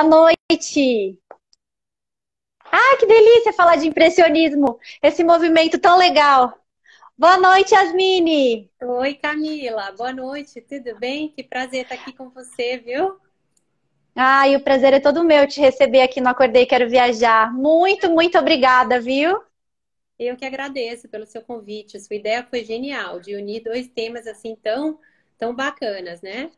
noite! Ah, que delícia falar de impressionismo, esse movimento tão legal. Boa noite, Yasmine! Oi, Camila. Boa noite, tudo bem? Que prazer estar aqui com você, viu? Ai, o prazer é todo meu te receber aqui no Acordei Quero Viajar. Muito, muito obrigada, viu? Eu que agradeço pelo seu convite. Sua ideia foi genial, de unir dois temas assim tão bacanas, né?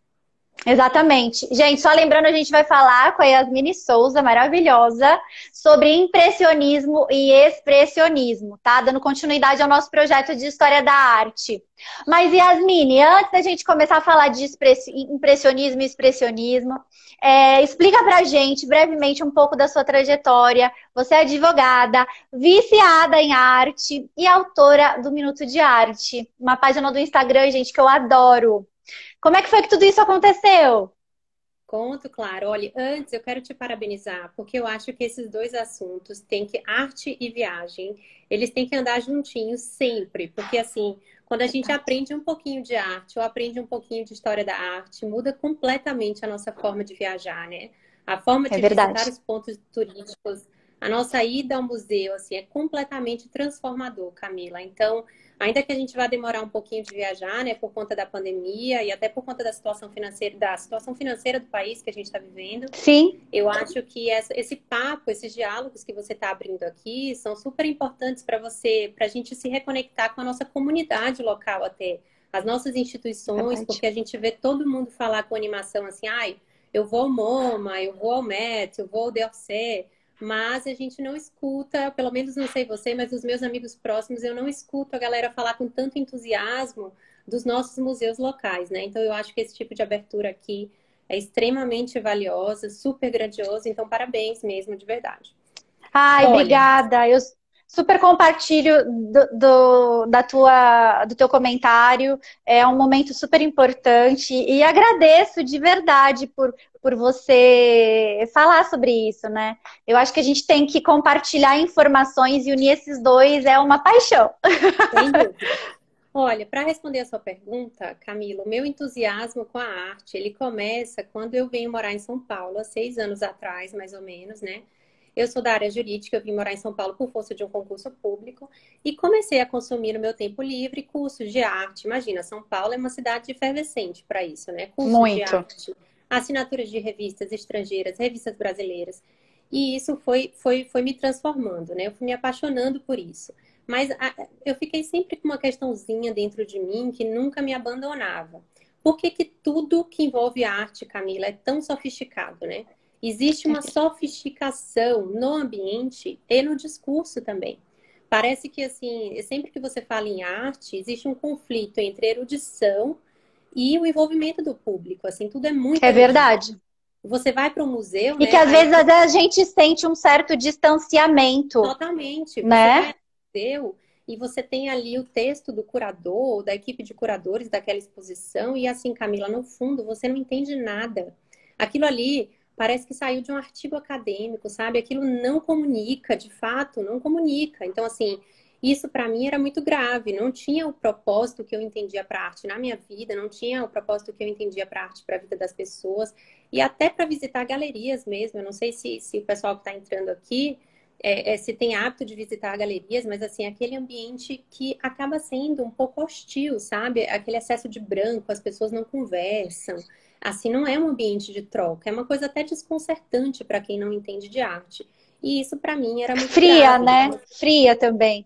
Exatamente. Gente, só lembrando, a gente vai falar com a Yasmine Souza, maravilhosa, sobre impressionismo e expressionismo, tá? Dando continuidade ao nosso projeto de História da Arte. Mas, Yasmine, antes da gente começar a falar de impressionismo e expressionismo, explica pra gente brevemente um pouco da sua trajetória. Você é advogada, viciada em arte e autora do Minuto de Arte, uma página do Instagram, gente, que eu adoro. Como é que foi que tudo isso aconteceu? Conto, claro. Olha, antes eu quero te parabenizar, porque eu acho que esses dois assuntos têm que, arte e viagem, eles têm que andar juntinhos sempre, porque assim, quando a gente aprende um pouquinho de arte ou aprende um pouquinho de história da arte, muda completamente a nossa forma de viajar, né? A forma É de verdade. visitar os pontos turísticos, a nossa ida ao museu, assim, é completamente transformador, Camila. Então, ainda que a gente vá demorar um pouquinho de viajar, né, por conta da pandemia e até por conta da situação financeira do país que a gente está vivendo, Sim, eu acho que esse papo, esses diálogos que você está abrindo aqui são super importantes para você, para a gente se reconectar com a nossa comunidade local até, as nossas é instituições, verdade. porque a gente vê todo mundo falar com animação assim, ai, eu vou ao MoMA, eu vou ao Met, eu vou ao DOC, mas a gente não escuta, pelo menos não sei você, mas dos meus amigos próximos, eu não escuto a galera falar com tanto entusiasmo dos nossos museus locais, né? Então eu acho que esse tipo de abertura aqui é extremamente valiosa, super grandiosa, então parabéns mesmo, de verdade. Ai, Olha, obrigada. Eu super compartilho do teu comentário. É um momento super importante e agradeço de verdade por você falar sobre isso, né? Eu acho que a gente tem que compartilhar informações e unir esses dois é uma paixão. sem dúvida. Olha, para responder a sua pergunta, Camila, o meu entusiasmo com a arte, ele começa quando eu venho morar em São Paulo, há 6 anos atrás, mais ou menos, né? Eu sou da área jurídica, eu vim morar em São Paulo por força de um concurso público e comecei a consumir no meu tempo livre cursos de arte. Imagina, São Paulo é uma cidade efervescente para isso, né? Cursos de Muito. arte, assinaturas de revistas estrangeiras, revistas brasileiras. E isso foi me transformando, né? Eu fui me apaixonando por isso. Mas eu fiquei sempre com uma questãozinha dentro de mim que nunca me abandonava. Por que que tudo que envolve arte, Camila, é tão sofisticado, né? Existe uma sofisticação no ambiente e no discurso também. Parece que, assim, sempre que você fala em arte, existe um conflito entre erudição e o envolvimento do público. Assim, tudo é muito É erudito. verdade. Você vai para um museu, E que né? às Aí vezes até a gente sente um certo distanciamento, totalmente. Você vai né? ao museu e você tem ali o texto do curador, da equipe de curadores daquela exposição, e assim, Camila, no fundo, você não entende nada. Aquilo ali parece que saiu de um artigo acadêmico, sabe? Aquilo não comunica, de fato, não comunica. Então, assim, isso para mim era muito grave. Não tinha o propósito que eu entendia para arte na minha vida, não tinha o propósito que eu entendia para arte para a vida das pessoas, e até para visitar galerias mesmo. Eu não sei se o pessoal que está entrando aqui se tem hábito de visitar galerias, mas assim, aquele ambiente que acaba sendo um pouco hostil, sabe? Aquele excesso de branco, as pessoas não conversam. Assim, não é um ambiente de troca, é uma coisa até desconcertante para quem não entende de arte. E isso para mim era muito Fria, grave. né? Fria também.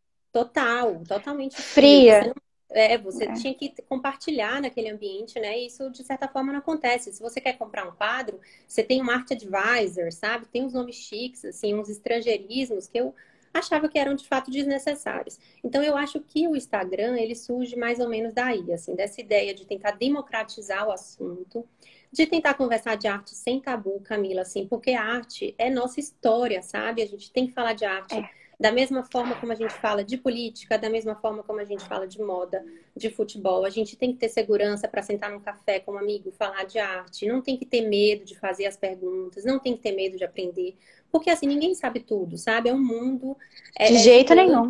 Total, totalmente frio. Fria. Você tinha que compartilhar naquele ambiente, né? E isso, de certa forma, não acontece. Se você quer comprar um quadro, você tem um art advisor, sabe? Tem uns nomes chiques, assim, uns estrangeirismos que eu achava que eram, de fato, desnecessários. Então, eu acho que o Instagram, ele surge mais ou menos daí, assim, dessa ideia de tentar democratizar o assunto, de tentar conversar de arte sem tabu, Camila, assim, porque a arte é nossa história, sabe? A gente tem que falar de arte É. da mesma forma como a gente fala de política, da mesma forma como a gente fala de moda, de futebol. A gente tem que ter segurança para sentar num café com um amigo, falar de arte. Não tem que ter medo de fazer as perguntas, não tem que ter medo de aprender. Porque assim, ninguém sabe tudo, sabe? É um mundo De jeito gigante. nenhum.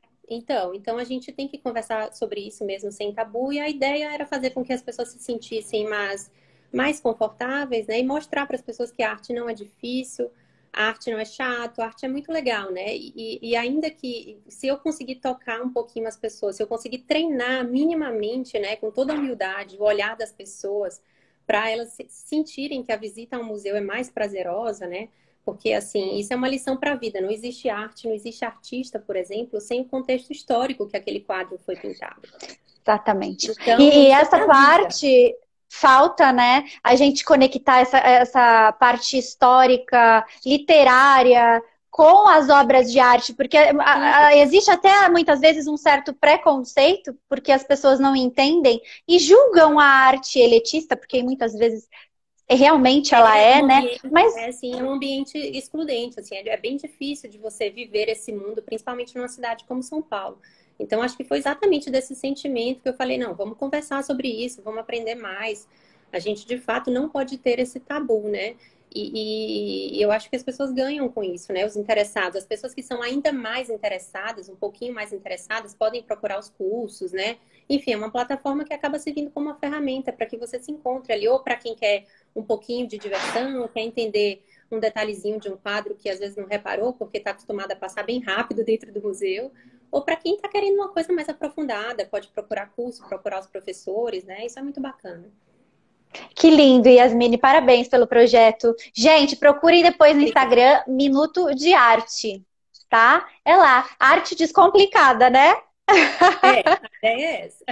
Então a gente tem que conversar sobre isso mesmo sem tabu. E a ideia era fazer com que as pessoas se sentissem mais confortáveis, né? E mostrar para as pessoas que a arte não é difícil, a arte não é chato, a arte é muito legal, né? E ainda que, se eu conseguir tocar um pouquinho as pessoas, se eu conseguir treinar minimamente, né, com toda a humildade, o olhar das pessoas, para elas sentirem que a visita ao museu é mais prazerosa, né? Porque, assim, isso é uma lição para a vida. Não existe arte, não existe artista, por exemplo, sem o contexto histórico que aquele quadro foi pintado. Exatamente. Então, E isso é essa para a vida. parte falta, né? A gente conectar essa parte histórica, literária, com as obras de arte, porque existe até muitas vezes um certo preconceito, porque as pessoas não entendem e julgam a arte elitista, porque muitas vezes realmente ela É é, um né? ambiente, Mas assim, é um ambiente excludente, assim, é bem difícil de você viver esse mundo, principalmente numa cidade como São Paulo. Então, acho que foi exatamente desse sentimento que eu falei, não, vamos conversar sobre isso, vamos aprender mais. A gente, de fato, não pode ter esse tabu, né? E eu acho que as pessoas ganham com isso, né? Os interessados, as pessoas que são ainda mais interessadas, um pouquinho mais interessadas, podem procurar os cursos, né? Enfim, é uma plataforma que acaba servindo como uma ferramenta para que você se encontre ali, ou para quem quer um pouquinho de diversão, quer entender um detalhezinho de um quadro que às vezes não reparou, porque está acostumado a passar bem rápido dentro do museu, ou para quem está querendo uma coisa mais aprofundada, pode procurar curso, procurar os professores, né? Isso é muito bacana. que lindo, Yasmine, parabéns pelo projeto. Gente, procurem depois no Obrigada. Instagram Minuto de Arte, tá? É lá, arte descomplicada, né? É, a ideia é essa.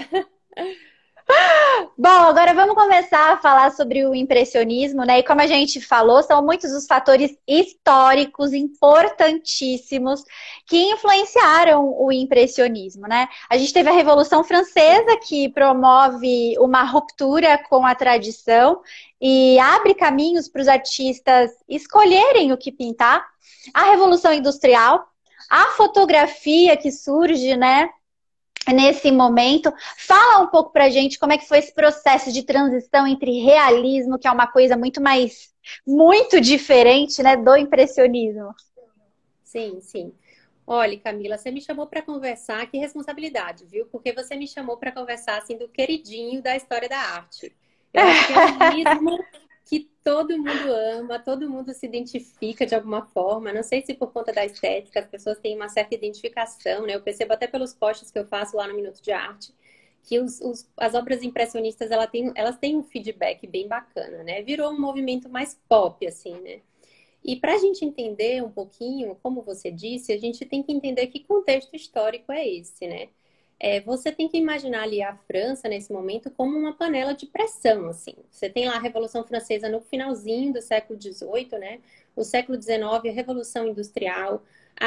Bom, agora vamos começar a falar sobre o impressionismo, né? E como a gente falou, são muitos os fatores históricos importantíssimos que influenciaram o impressionismo, né? A gente teve a Revolução Francesa, que promove uma ruptura com a tradição e abre caminhos para os artistas escolherem o que pintar. A Revolução Industrial, a fotografia que surge, né? Nesse momento. Fala um pouco pra gente como é que foi esse processo de transição entre realismo, que é uma coisa muito diferente, né, do impressionismo. Sim, sim. Olha, Camila, você me chamou para conversar, que responsabilidade, viu? Porque você me chamou para conversar assim do queridinho da história da arte. Eu acho que é um ismo que todo mundo ama, todo mundo se identifica de alguma forma. Não sei se por conta da estética as pessoas têm uma certa identificação, né? Eu percebo até pelos posts que eu faço lá no Minuto de Arte que as obras impressionistas elas têm um feedback bem bacana, né? Virou um movimento mais pop, assim, né? E para a gente entender um pouquinho, como você disse, a gente tem que entender que contexto histórico é esse, né? Você tem que imaginar ali a França, nesse momento, como uma panela de pressão, assim. Você tem lá a Revolução Francesa no finalzinho do século XVIII, né? O século XIX, a Revolução Industrial,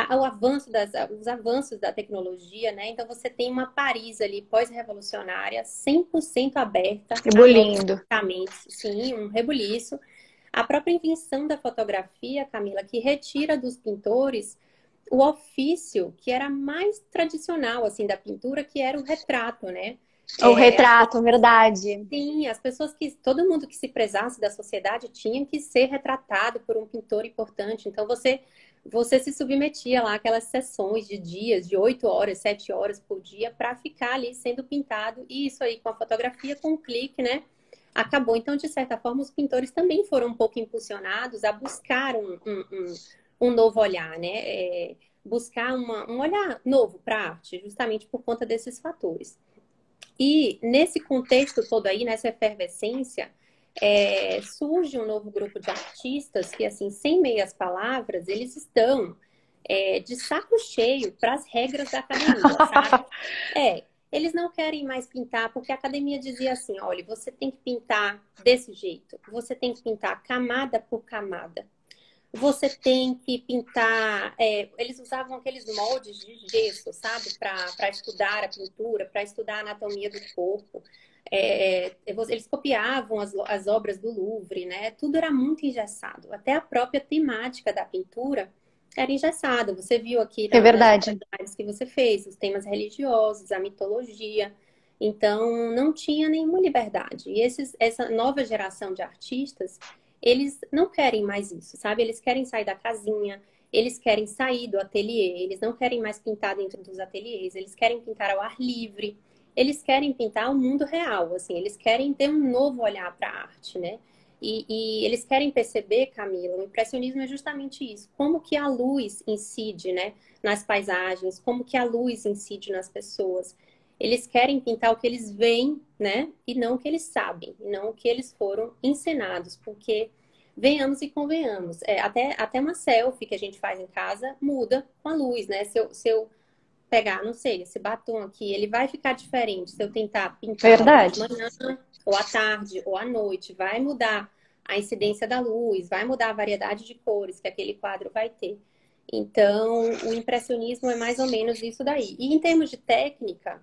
os avanços da tecnologia, né? Então, você tem uma Paris ali, pós-revolucionária, 100% aberta a novos Rebulindo. pensamentos. Sim, um rebuliço. A própria invenção da fotografia, Camila, que retira dos pintores o ofício que era mais tradicional, assim, da pintura, que era o retrato, né? O É, as retrato, verdade. Sim, as pessoas todo mundo que se prezasse da sociedade tinha que ser retratado por um pintor importante. Então você se submetia lá àquelas sessões de dias, de 8 horas, 7 horas por dia, para ficar ali sendo pintado. E isso aí com a fotografia, com um clique, né? Acabou. Então, de certa forma, os pintores também foram um pouco impulsionados a buscar um novo olhar, né? Buscar um olhar novo para a arte, justamente por conta desses fatores. E nesse contexto todo aí, nessa efervescência, surge um novo grupo de artistas que, assim, sem meias palavras, eles estão de saco cheio para as regras da academia, sabe? Eles não querem mais pintar, porque a academia dizia assim, olha, você tem que pintar desse jeito, você tem que pintar camada por camada. Você tem que pintar. Eles usavam aqueles moldes de gesso, sabe? Para estudar a pintura, para estudar a anatomia do corpo. Eles copiavam as obras do Louvre, né? Tudo era muito engessado. Até a própria temática da pintura era engessada. Você viu aqui É nas verdade. atividades que você fez, os temas religiosos, a mitologia. Então, não tinha nenhuma liberdade. E essa nova geração de artistas eles não querem mais isso, sabe? Eles querem sair da casinha, eles querem sair do ateliê, eles não querem mais pintar dentro dos ateliês, eles querem pintar ao ar livre, eles querem pintar o mundo real, assim, eles querem ter um novo olhar para a arte, né? E eles querem perceber, Camila, o impressionismo é justamente isso. Como que a luz incide, né, nas paisagens, como que a luz incide nas pessoas. Eles querem pintar o que eles veem, né, e não o que eles sabem, e não o que eles foram ensinados, porque venhamos e convenhamos. Até uma selfie que a gente faz em casa muda com a luz, né? Se eu pegar, não sei, esse batom aqui, ele vai ficar diferente se eu tentar pintá-lo de Verdade. manhã, ou à tarde, ou à noite. Vai mudar a incidência da luz, vai mudar a variedade de cores que aquele quadro vai ter. Então, o impressionismo é mais ou menos isso daí. E em termos de técnica,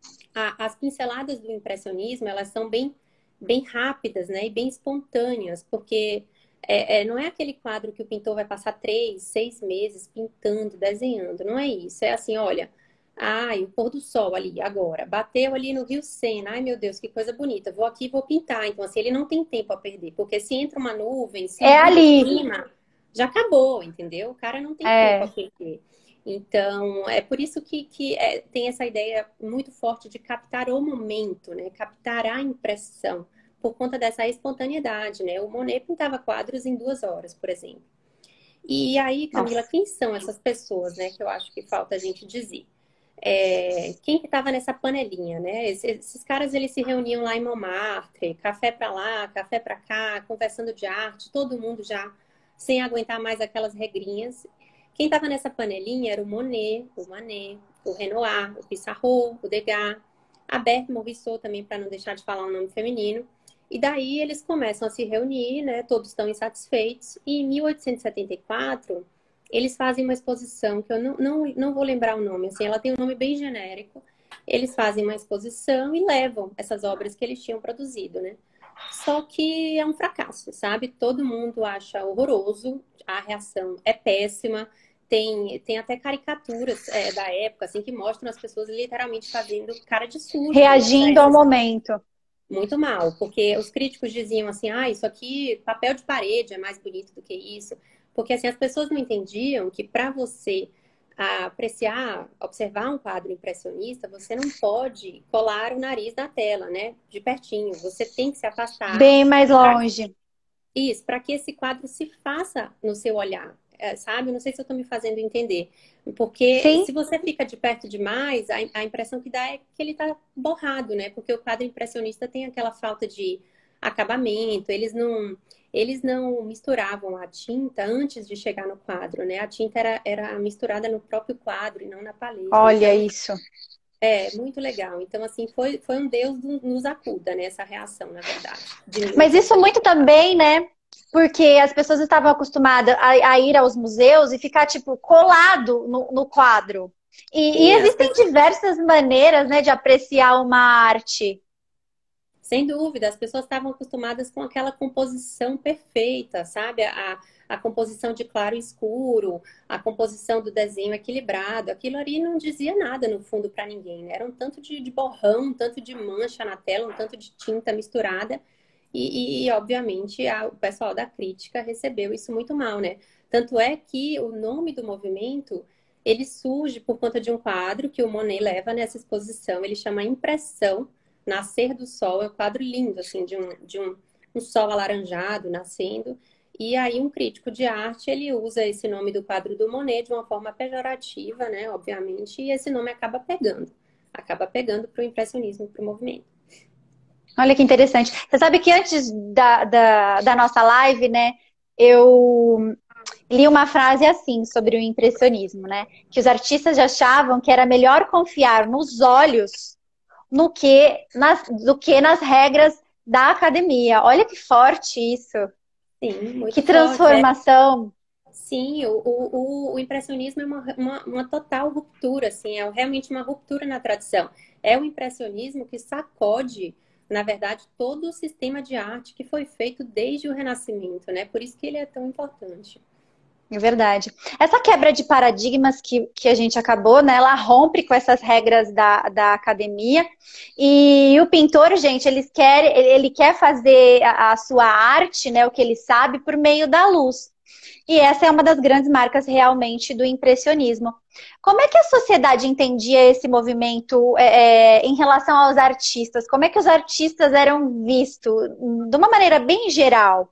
as pinceladas do impressionismo, elas são bem rápidas, né? E bem espontâneas, porque não é aquele quadro que o pintor vai passar 3, 6 meses pintando, desenhando. Não é isso. É assim, olha, ai, o pôr do sol ali, agora. Bateu ali no Rio Sena. Ai, meu Deus, que coisa bonita. Vou aqui e vou pintar. Então, assim, ele não tem tempo a perder. Porque se entra uma nuvem, se É muda o ali. clima, já acabou, entendeu? O cara não tem tempo a É. perder. Então, é por isso que tem essa ideia muito forte de captar o momento, né? Captar a impressão, por conta dessa espontaneidade, né? O Monet pintava quadros em 2 horas, por exemplo. E aí, Camila, Nossa. quem são essas pessoas, né? Que eu acho que falta a gente dizer. Quem que estava nessa panelinha, né? Esses caras, eles se reuniam lá em Montmartre, café para lá, café para cá, conversando de arte, todo mundo já sem aguentar mais aquelas regrinhas. Quem estava nessa panelinha era o Monet, o Manet, o Renoir, o Pissarro, o Degas, a Berthe Morisot também, para não deixar de falar um nome feminino. E daí eles começam a se reunir, né? Todos estão insatisfeitos. E em 1874 eles fazem uma exposição, que eu não vou lembrar o nome, assim, ela tem um nome bem genérico. Eles fazem uma exposição e levam essas obras que eles tinham produzido, né? Só que é um fracasso, sabe? Todo mundo acha horroroso, a reação é péssima. Tem até caricaturas da época, assim, que mostram as pessoas literalmente fazendo cara de susto, né, para Reagindo ao essas. momento. Muito mal, porque os críticos diziam assim, isso aqui, papel de parede é mais bonito do que isso. Porque assim, as pessoas não entendiam que para você apreciar, observar um quadro impressionista, você não pode colar o nariz na tela, né? De pertinho. Você tem que se afastar. Bem mais longe. Isso, para que esse quadro se faça no seu olhar, sabe? Não sei se eu estou me fazendo entender. Porque Sim. se você fica de perto demais, a impressão que dá é que ele está borrado, né? Porque o quadro impressionista tem aquela falta de acabamento, eles não misturavam a tinta antes de chegar no quadro, né? A tinta era misturada no próprio quadro e não na paleta. Olha Então, isso. é muito legal. Então, assim, foi um Deus nos acuda, né? Essa reação, na verdade, de Mas isso 1870. muito também, né? Porque as pessoas estavam acostumadas a ir aos museus e ficar, tipo, colado no quadro. E Sim, as existem pessoas. diversas maneiras, né, de apreciar uma arte. Sem dúvida, as pessoas estavam acostumadas com aquela composição perfeita, sabe? A composição de claro e escuro, a composição do desenho equilibrado. Aquilo ali não dizia nada no fundo para ninguém, né? Era um tanto de borrão, um tanto de mancha na tela, um tanto de tinta misturada. Obviamente, o pessoal da crítica recebeu isso muito mal, né? Tanto é que o nome do movimento, ele surge por conta de um quadro que o Monet leva nessa exposição. Ele chama Impressão, Nascer do Sol. É um quadro lindo, assim, de um sol alaranjado nascendo. E aí um crítico de arte, ele usa esse nome do quadro do Monet de uma forma pejorativa, né? Obviamente, e esse nome acaba pegando. Acaba pegando para o impressionismo, para o movimento. Olha que interessante. Você sabe que antes da nossa live, né, eu li uma frase assim sobre o impressionismo, né? Que os artistas achavam que era melhor confiar nos olhos do que nas regras da academia. Olha que forte isso. Sim, Que muito forte. transformação. Sim, o impressionismo é uma total ruptura, assim, é realmente uma ruptura na tradição. É o impressionismo que sacode, na verdade, todo o sistema de arte que foi feito desde o Renascimento, né? Por isso que ele é tão importante. É verdade. Essa quebra de paradigmas que a gente acabou, né? Ela rompe com essas regras da academia. E o pintor, gente, ele quer fazer a sua arte, né? O que ele sabe, por meio da luz. E essa é uma das grandes marcas realmente do impressionismo. Como é que a sociedade entendia esse movimento em relação aos artistas? Como é que os artistas eram vistos de uma maneira bem geral?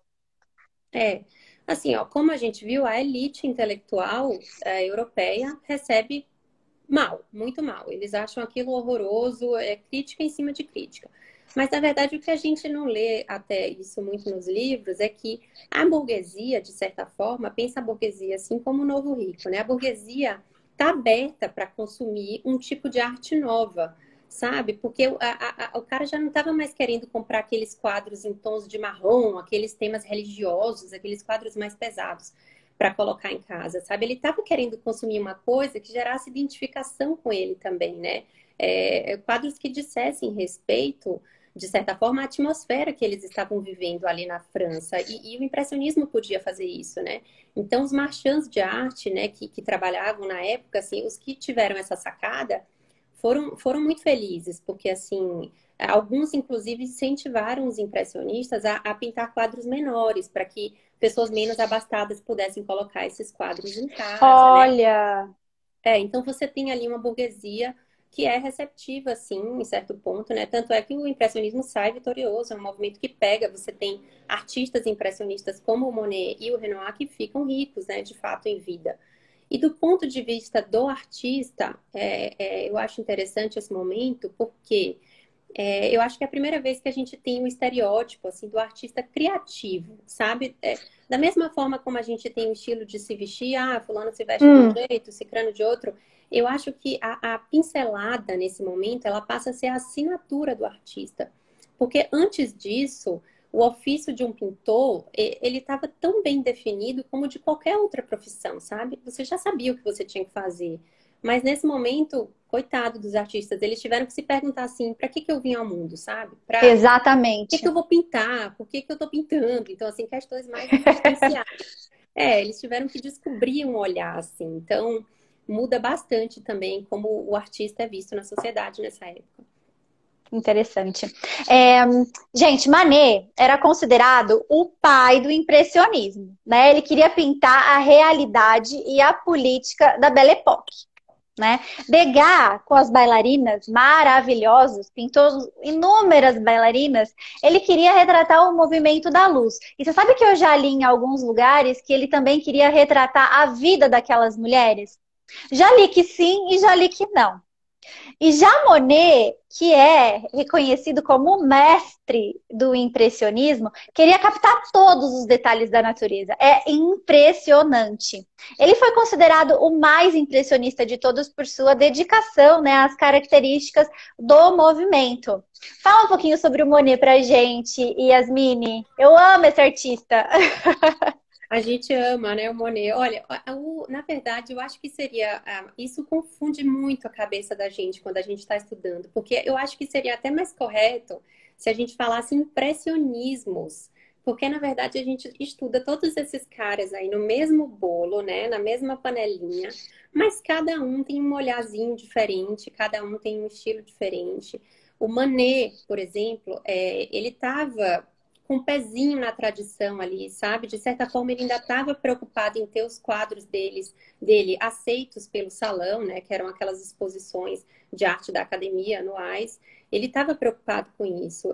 É, assim, ó, como a gente viu, a elite intelectual europeia recebe mal, muito mal. Eles acham aquilo horroroso, é crítica em cima de crítica. Mas, na verdade, o que a gente não lê até isso muito nos livros é que a burguesia, de certa forma, pensa a burguesia assim como o novo rico, né? A burguesia está aberta para consumir um tipo de arte nova, sabe? Porque o cara já não estava mais querendo comprar aqueles quadros em tons de marrom, aqueles temas religiosos, aqueles quadros mais pesados para colocar em casa, sabe? Ele estava querendo consumir uma coisa que gerasse identificação com ele também, né? Quadros que dissessem respeito, de certa forma, à atmosfera que eles estavam vivendo ali na França. E o impressionismo podia fazer isso, né? Então, os marchands de arte, né, que trabalhavam na época, assim, os que tiveram essa sacada foram muito felizes, porque, assim, alguns, inclusive, incentivaram os impressionistas a pintar quadros menores, para que pessoas menos abastadas pudessem colocar esses quadros em casa, né? Olha, Então você tem ali uma burguesia que é receptiva, assim, em certo ponto, né? Tanto é que o impressionismo sai vitorioso, é um movimento que pega, você tem artistas impressionistas como o Monet e o Renoir que ficam ricos, né, de fato, em vida. E do ponto de vista do artista, eu acho interessante esse momento, porque eu acho que é a primeira vez que a gente tem um estereótipo assim do artista criativo, sabe? Da mesma forma como a gente tem o estilo de se vestir, fulano se veste de um jeito, cicrano de outro, eu acho que a pincelada nesse momento ela passa a ser a assinatura do artista. Porque antes disso, o ofício de um pintor, ele estava tão bem definido como de qualquer outra profissão, sabe? Você já sabia o que você tinha que fazer. Mas nesse momento, coitado dos artistas, eles tiveram que se perguntar assim, para que eu vim ao mundo, sabe? Para que eu exatamente. vou pintar? Por que eu tô pintando? Então, assim, questões mais existenciais. Eles tiveram que descobrir um olhar, assim. Então, muda bastante também como o artista é visto na sociedade nessa época. Interessante. É, gente, Manet era considerado o pai do impressionismo, né? Ele queria pintar a realidade e a política da Belle Époque, né? Degas, com as bailarinas maravilhosas, pintou inúmeras bailarinas, ele queria retratar o movimento da luz. E você sabe que eu já li em alguns lugares que ele também queria retratar a vida daquelas mulheres? Já li que sim e já li que não. E já Monet, que é reconhecido como o mestre do impressionismo, queria captar todos os detalhes da natureza. É impressionante. Ele foi considerado o mais impressionista de todos por sua dedicação, né, às características do movimento. Fala um pouquinho sobre o Monet pra gente, Yasmine. Eu amo esse artista. A gente ama, né, o Monet. Olha, na verdade, eu acho que seria. Isso confunde muito a cabeça da gente quando a gente está estudando, porque eu acho que seria até mais correto se a gente falasse impressionismos, porque na verdade a gente estuda todos esses caras aí no mesmo bolo, né, na mesma panelinha, mas cada um tem um olharzinho diferente, cada um tem um estilo diferente. O Manet, por exemplo, ele estava com um pezinho na tradição ali, sabe? De certa forma, ele ainda estava preocupado em ter os quadros dele aceitos pelo salão, né? Que eram aquelas exposições de arte da academia anuais. Ele estava preocupado com isso.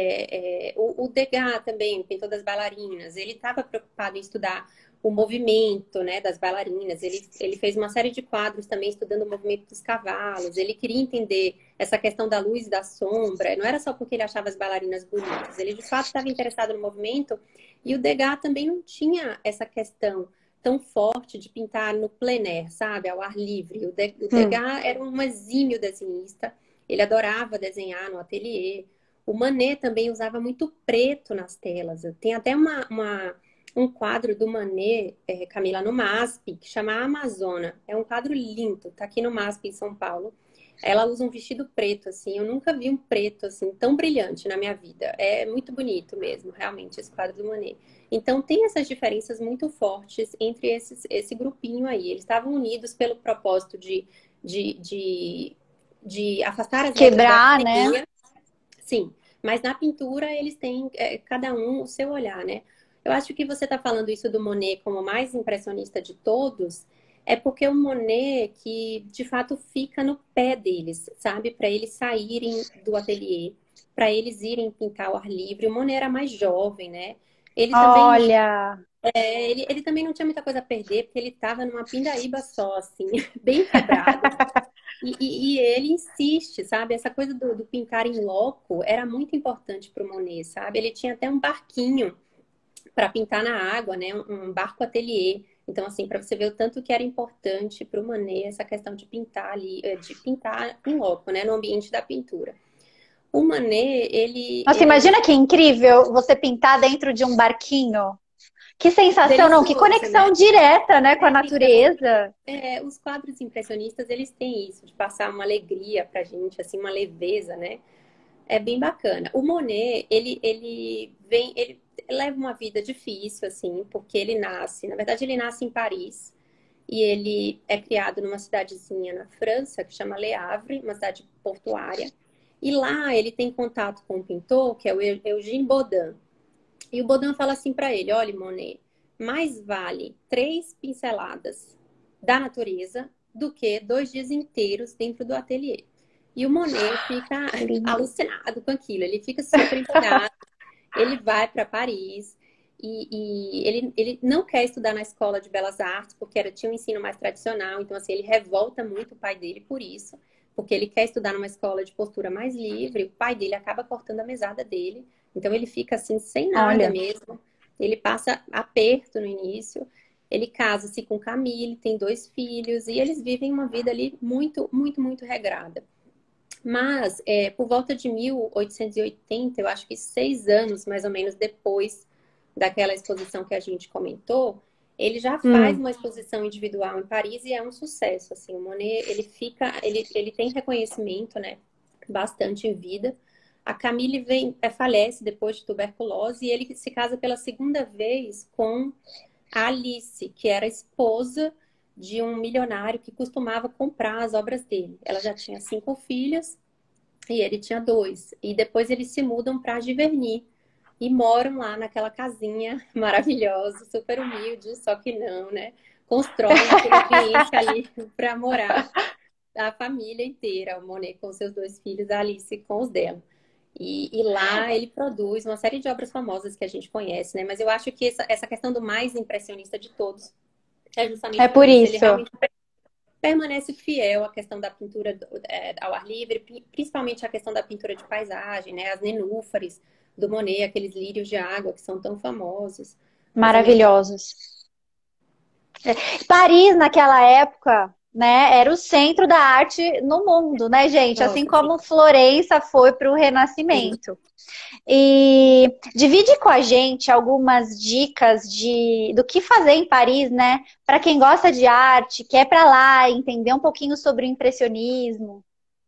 O Degas também, o pintor das bailarinas, ele estava preocupado em estudar o movimento, né, das bailarinas. Ele fez uma série de quadros também estudando o movimento dos cavalos. Ele queria entender essa questão da luz e da sombra. Não era só porque ele achava as bailarinas bonitas. Ele, de fato, estava interessado no movimento. E o Degas também não tinha essa questão tão forte de pintar no plein air, sabe? Ao ar livre. O Degas era um exímio desenhista. Ele adorava desenhar no ateliê. O Manet também usava muito preto nas telas. Tem até um quadro do Manet, Camila, no MASP, que chama Amazona. É um quadro lindo, tá aqui no MASP em São Paulo. Ela usa um vestido preto, assim. Eu nunca vi um preto, assim, tão brilhante na minha vida. É muito bonito mesmo, realmente, esse quadro do Manet. Então, tem essas diferenças muito fortes entre esse grupinho aí. Eles estavam unidos pelo propósito de afastar as regras da Quebrar, né? academia. Sim, mas na pintura eles têm cada um o seu olhar, né? Eu acho que você está falando isso do Monet como o mais impressionista de todos, é porque o Monet que de fato fica no pé deles, sabe? Para eles saírem do ateliê, para eles irem pintar ao ar livre. O Monet era mais jovem, né? Ele também Olha, ele também não tinha muita coisa a perder, porque ele estava numa pindaíba só, assim, bem quebrado. E ele insiste, sabe? Essa coisa do pintar em loco era muito importante para o Monet, sabe? Ele tinha até um barquinho para pintar na água, né? Um barco ateliê. Então, assim, para você ver o tanto que era importante para o Manet essa questão de pintar ali, de pintar em loco, né? No ambiente da pintura. O Manet, nossa, imagina que incrível você pintar dentro de um barquinho. Que sensação, não? Que delicioso, né? conexão direta, né, com a Então, natureza. os quadros impressionistas, eles têm isso, de passar uma alegria pra gente, assim, uma leveza, né? É bem bacana. O Monet, ele leva uma vida difícil, assim, porque ele nasce, na verdade, ele nasce em Paris e ele é criado numa cidadezinha na França que chama Le Havre, uma cidade portuária. E lá ele tem contato com um pintor que é o Eugène Bodin. E o Bodin fala assim para ele: olha, Monet, mais vale 3 pinceladas da natureza do que 2 dias inteiros dentro do ateliê. E o Monet fica Que lindo. alucinado com aquilo, ele fica super empolgado, ele vai para Paris e ele não quer estudar na escola de belas artes porque tinha um ensino mais tradicional, então assim, ele revolta muito o pai dele por isso, porque ele quer estudar numa escola de postura mais livre, o pai dele acaba cortando a mesada dele, então ele fica assim sem nada Olha, mesmo, ele passa aperto no início, ele casa-se com Camille, tem 2 filhos e eles vivem uma vida ali muito, muito, muito regrada. Mas, por volta de 1880, eu acho que 6 anos mais ou menos depois daquela exposição que a gente comentou, ele já faz hum, uma exposição individual em Paris e é um sucesso. Assim, o Monet, ele tem reconhecimento, né, bastante em vida. A Camille falece depois de tuberculose e ele se casa pela segunda vez com a Alice, que era esposa de um milionário que costumava comprar as obras dele. Ela já tinha 5 filhos e ele tinha 2. E depois eles se mudam para Giverny e moram lá naquela casinha maravilhosa, super humilde, só que não, né? Constroem aquele ambiente ali para morar a família inteira, o Monet com seus 2 filhos, a Alice com os dela. E lá ele produz uma série de obras famosas que a gente conhece, né? Mas eu acho que essa questão do mais impressionista de todos é é justamente por por isso. Ele isso. realmente permanece fiel à questão da pintura ao ar livre, principalmente a questão da pintura de paisagem, né? As nenúfares do Monet, aqueles lírios de água que são tão famosos. Mas é muito Maravilhosos. Paris, naquela época, né, era o centro da arte no mundo, né, gente? Assim nossa, assim, como Florença foi para o Renascimento. E divide com a gente algumas dicas do que fazer em Paris, né? Para quem gosta de arte, quer para lá entender um pouquinho sobre o impressionismo.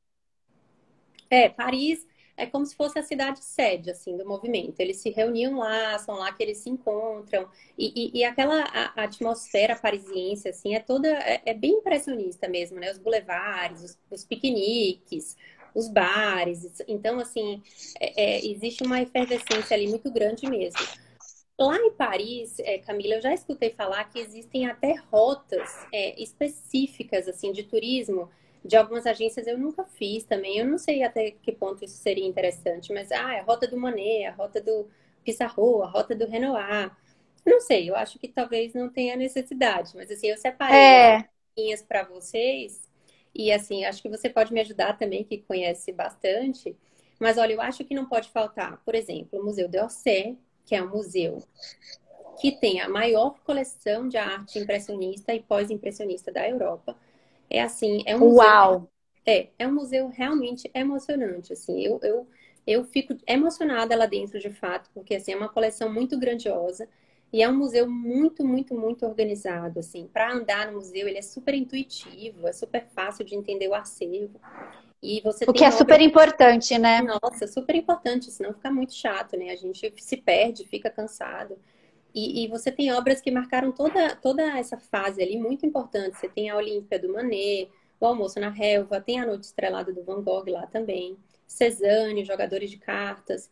Paris é como se fosse a cidade sede, assim, do movimento. Eles se reuniam lá, são lá que eles se encontram. E aquela a atmosfera parisiense, assim, é bem impressionista mesmo, né? Os bulevares, os piqueniques, os bares. Então, assim, existe uma efervescência ali muito grande mesmo. Lá em Paris, Camila, eu já escutei falar que existem até rotas específicas assim de turismo de algumas agências. Eu nunca fiz também. Eu não sei até que ponto isso seria interessante, mas a rota do Monet, a rota do Pissarro, a rota do Renoir. Não sei, eu acho que talvez não tenha necessidade, mas assim, eu separei algumas É, linhas para vocês e assim, acho que você pode me ajudar também, que conhece bastante. Mas olha, eu acho que não pode faltar, por exemplo, o Museu d'Orsay, que é um museu que tem a maior coleção de arte impressionista e pós-impressionista da Europa. É assim, é um museu uau! é um museu realmente emocionante, assim. Eu fico emocionada lá dentro, de fato, porque assim é uma coleção muito grandiosa e é um museu muito, muito, muito organizado, assim. Para andar no museu, ele é super intuitivo, é super fácil de entender o acervo. E você O que é tem obras. super importante, né? Nossa, super importante, senão fica muito chato, né? A gente se perde, fica cansado. E você tem obras que marcaram toda essa fase ali, muito importante. Você tem a Olímpia do Manet, o Almoço na Relva, tem a Noite Estrelada do Van Gogh lá também, Cézanne, Jogadores de Cartas.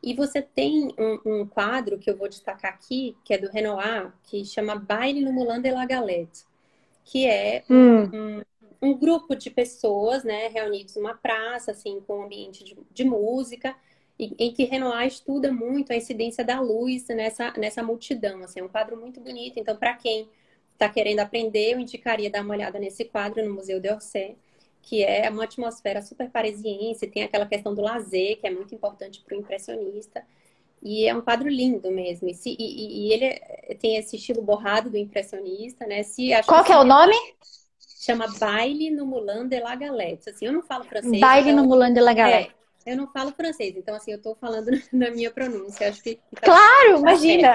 E você tem um quadro que eu vou destacar aqui, que é do Renoir, que chama Baile no Moulin de la Galette, que é Hum. um grupo de pessoas, né, reunidos numa praça, assim, com um ambiente de música, em que Renoir estuda muito a incidência da luz nessa multidão. Assim, é um quadro muito bonito. Então, para quem está querendo aprender, eu indicaria dar uma olhada nesse quadro no Museu d'Orsay, que é uma atmosfera super parisiense, tem aquela questão do lazer, que é muito importante para o impressionista. E é um quadro lindo mesmo. E ele tem esse estilo borrado do impressionista, né? Acho que Qual que se é o nome? chama Baile no Moulin de la Galette. Assim, eu não falo francês, Baile no então Moulin de la Galette. eu não falo francês, então assim, eu tô falando na minha pronúncia, acho que Claro, tá imagina. certo.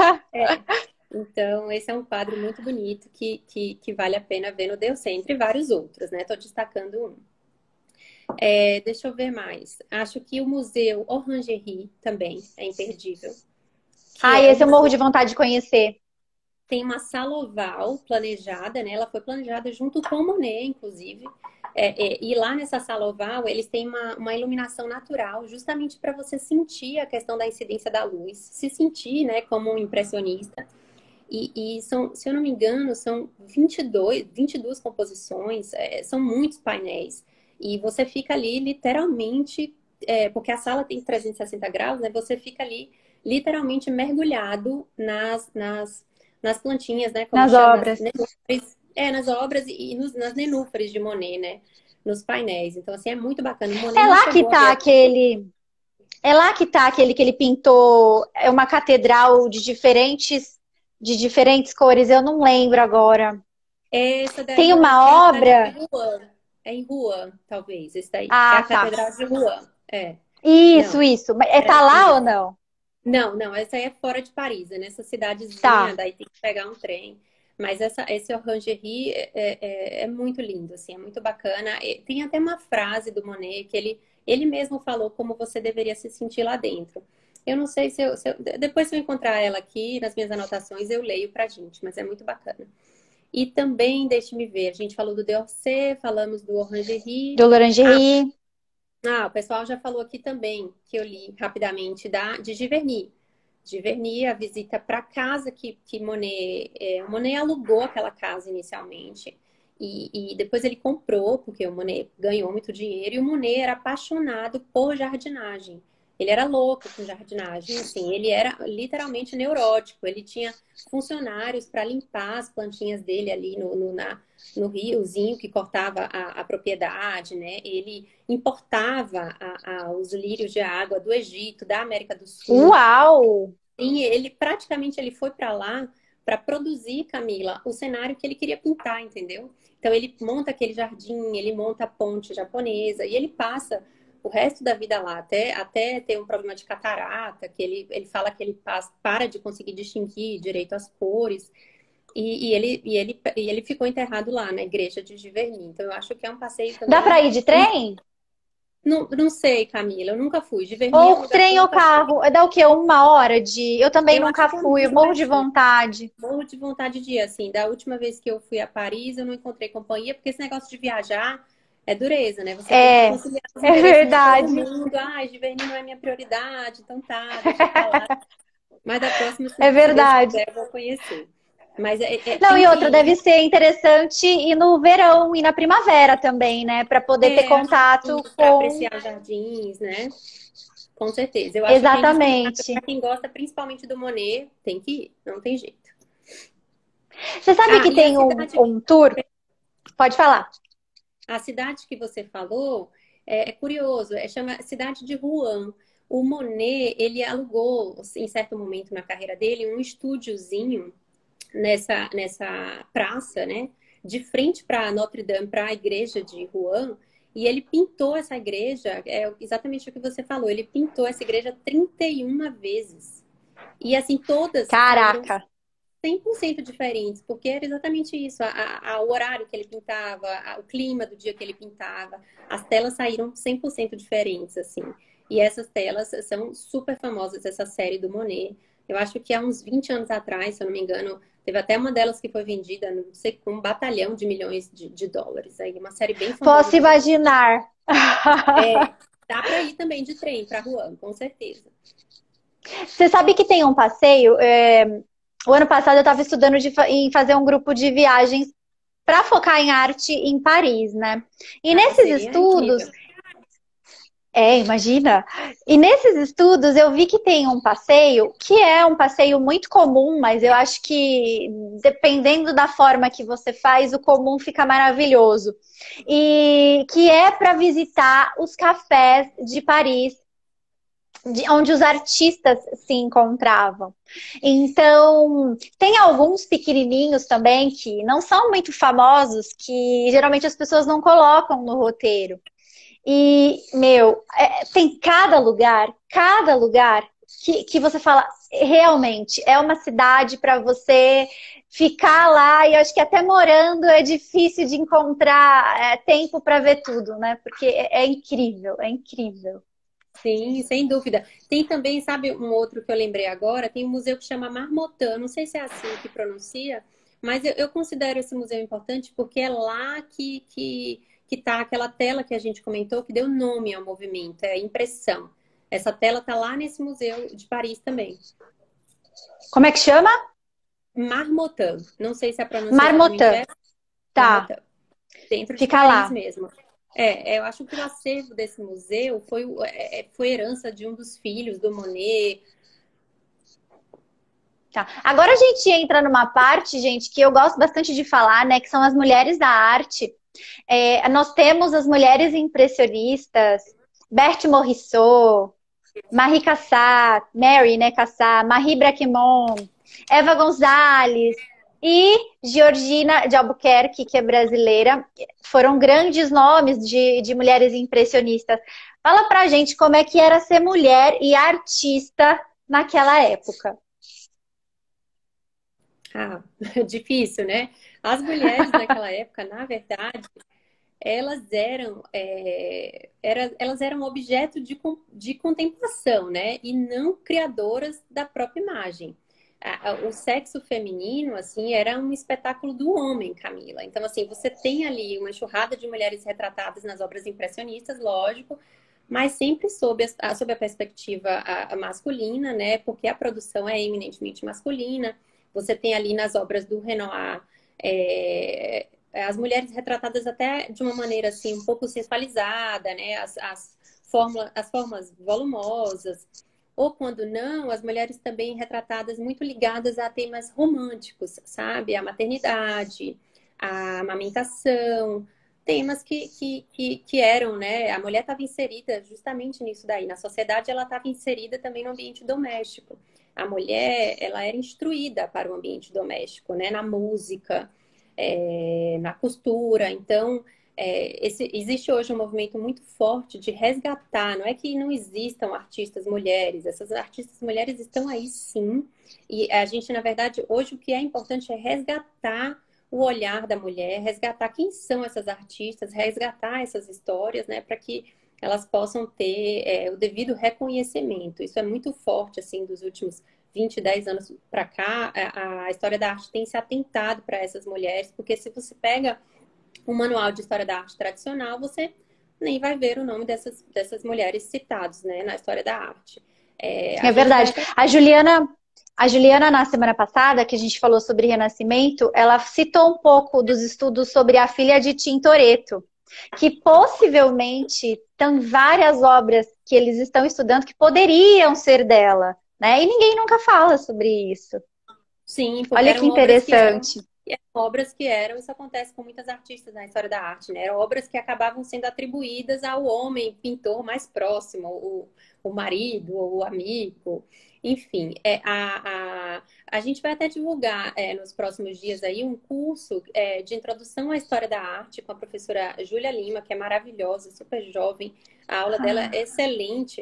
Então, esse é um quadro muito bonito que vale a pena ver no Deu Sempre e vários outros, né? Tô destacando um. Deixa eu ver mais. Acho que o Museu Orangerie também é imperdível, que Ai, é o esse eu morro museu de vontade de conhecer. tem uma sala oval planejada, né? Ela foi planejada junto com o Monet, inclusive. E lá nessa sala oval, eles têm uma iluminação natural, justamente para você sentir a questão da incidência da luz, se sentir, né, como um impressionista. E são, se eu não me engano, são 22 composições, são muitos painéis. E você fica ali literalmente, porque a sala tem 360 graus, né? Você fica ali literalmente mergulhado nas plantinhas, né? Como Nas chama, nas obras. nenúfares, nas obras nas nenúfares de Monet, né? Nos painéis. Então, assim, é muito bacana. O Monet É não lá que chegou a tá ver. aquele. É lá que tá aquele que ele pintou. É uma catedral de diferentes cores. Eu não lembro agora. Essa daí Tem eu acho que é na uma cidade de obra. Rouen. É em Rouen, talvez. Esse daí. É a Ah, tá. Catedral de Rouen. Isso, Não. isso. Tá lá ou Isso. não? Não. Essa aí é fora de Paris. É nessa cidadezinha, Tá. daí tem que pegar um trem. Mas esse Orangerie é muito lindo, assim, é muito bacana. Tem até uma frase do Monet que ele mesmo falou como você deveria se sentir lá dentro. Eu não sei depois se eu encontrar ela aqui nas minhas anotações, eu leio pra gente, mas é muito bacana. E também, deixe-me ver, a gente falou do D'Orsay, falamos do Orangerie. Do Laranjerie. O pessoal já falou aqui também, que eu li rapidamente, de Giverny. Giverny, a visita para a casa que Monet... o Monet alugou aquela casa inicialmente. E depois ele comprou, porque o Monet ganhou muito dinheiro. E o Monet era apaixonado por jardinagem. Ele era louco com jardinagem, assim. Ele era literalmente neurótico. Ele tinha funcionários para limpar as plantinhas dele ali no riozinho que cortava a propriedade, né? Ele importava os lírios de água do Egito, da América do Sul. Uau! Sim, ele foi para lá para produzir, Camila, o cenário que ele queria pintar, entendeu? Então ele monta aquele jardim, ele monta a ponte japonesa e ele passa o resto da vida lá, até ter um problema de catarata, que ele fala que ele para de conseguir distinguir direito as cores. E ele ficou enterrado lá na igreja de Giverny. Então, eu acho que é um passeio Dá pra também. ir de trem? Não sei, Camila, eu nunca fui. Giverny é um Ou lugar que eu trem ou nunca fui. carro? Dá o quê? 1 hora de. Eu também Eu acho nunca que é fui, eu muito morro de pertinho. vontade. Morro de vontade de ir, assim. Da última vez que eu fui a Paris, eu não encontrei companhia, porque esse negócio de viajar é dureza, né? Você tem que É, conciliar os é interesses de todo verdade. mundo. Giverny não é minha prioridade, então tá, deixa pra lá. Mas da próxima, É se Deus verdade. quiser, eu vou conhecer. Mas Não, tem e que outra, ir. deve ser interessante ir no verão e na primavera também, né? Para poder ter Acho que sim, contato para com. apreciar jardins, né? Com certeza. Eu acho que é indispensável para Exatamente. quem gosta principalmente do Monet, tem que ir, não tem jeito. Você sabe que E tem um tour? Pode falar. a cidade que você falou é curioso, chama Cidade de Rouen. O Monet, ele alugou, em certo momento na carreira dele, um estúdiozinho nessa praça, né? De frente para Notre Dame, para a igreja de Rouen. E ele pintou essa igreja, é exatamente o que você falou, ele pintou essa igreja 31 vezes. E assim, todas saíram Caraca. 100% diferentes, porque era exatamente isso, o horário que ele pintava, o clima do dia que ele pintava, as telas saíram 100% diferentes, assim. E essas telas são super famosas, essa série do Monet. Eu acho que há uns 20 anos atrás, se eu não me engano, teve até uma delas que foi vendida, não sei, com 1 bilhão de milhões de dólares. Aí, uma série bem famosa Posso também. imaginar. Dá para ir também de trem para Rouen, com certeza. Você sabe que tem um passeio? O ano passado eu estava estudando em fazer um grupo de viagens para focar em arte em Paris, né? E Ah, nesses seria estudos, incrível. imagina. E nesses estudos eu vi que tem um passeio que é um passeio muito comum, mas eu acho que dependendo da forma que você faz, o comum fica maravilhoso. E que é para visitar os cafés de Paris, onde os artistas se encontravam. Então, tem alguns pequenininhos também que não são muito famosos, que geralmente as pessoas não colocam no roteiro. E, meu, tem cada lugar que você fala, realmente, é uma cidade para você ficar lá, e eu acho que até morando é difícil de encontrar tempo para ver tudo, né? Porque é incrível, é incrível. Sim, sem dúvida. Tem também, sabe, um outro que eu lembrei agora, tem um museu que chama Marmottan, não sei se é assim que pronuncia, mas eu considero esse museu importante porque é lá que tá aquela tela que a gente comentou, que deu nome ao movimento, é a impressão. Essa tela tá lá nesse museu de Paris também. Como é que chama? Marmottan, não sei se a pronúncia exatamente Marmottan. é essa, Tá, Marmottan, dentro de fica Paris lá. mesmo. Eu acho que o acervo desse museu foi herança de um dos filhos do Monet. Tá. Agora a gente entra numa parte, gente, que eu gosto bastante de falar, né? Que são as mulheres da arte. Nós temos as mulheres impressionistas, Berthe Morisot, Marie Cassatt, Mary, né, Cassatt, Marie Braquemont, Eva Gonzalez e Georgina de Albuquerque, que é brasileira. Foram grandes nomes de mulheres impressionistas. Fala pra gente como é que era ser mulher e artista naquela época. Ah, difícil, né? As mulheres naquela época, na verdade, elas eram objeto de contemplação, né? E não criadoras da própria imagem. O sexo feminino, assim, era um espetáculo do homem, Camila. Então, assim, você tem ali uma enxurrada de mulheres retratadas nas obras impressionistas, lógico, mas sempre sob a perspectiva a masculina, né? Porque a produção é eminentemente masculina. Você tem ali nas obras do Renoir as mulheres retratadas até de uma maneira assim um pouco sensualizada, né? As formas volumosas. Ou quando não, as mulheres também retratadas muito ligadas a temas românticos, sabe? A maternidade, a amamentação, temas que eram, né? A mulher estava inserida justamente nisso daí. Na sociedade, ela estava inserida também no ambiente doméstico. A mulher, ela era instruída para o ambiente doméstico, né? Na música, na costura. Então, existe hoje um movimento muito forte de resgatar. Não é que não existam artistas mulheres, essas artistas mulheres estão aí sim. E a gente, na verdade, hoje o que é importante é resgatar o olhar da mulher, resgatar quem são essas artistas, resgatar essas histórias, né, para que elas possam ter o devido reconhecimento. Isso é muito forte, assim, dos últimos 20, 10 anos para cá, a história da arte tem se atentado para essas mulheres, porque se você pega um manual de história da arte tradicional, você nem vai ver o nome dessas mulheres citados, né, na história da arte. A É gente vai verdade. até... A Juliana, na semana passada, que a gente falou sobre Renascimento, ela citou um pouco dos estudos sobre a filha de Tintoretto, que possivelmente tem várias obras que eles estão estudando que poderiam ser dela, né? E ninguém nunca fala sobre isso. Sim, porque Olha que eram obras que eram interessante. isso acontece com muitas artistas na história da arte, né? Eram obras que acabavam sendo atribuídas ao homem pintor mais próximo, o marido, ou o amigo, enfim. A gente vai até divulgar nos próximos dias aí um curso de introdução à história da arte com a professora Júlia Lima, que é maravilhosa, super jovem. A aula dela é excelente.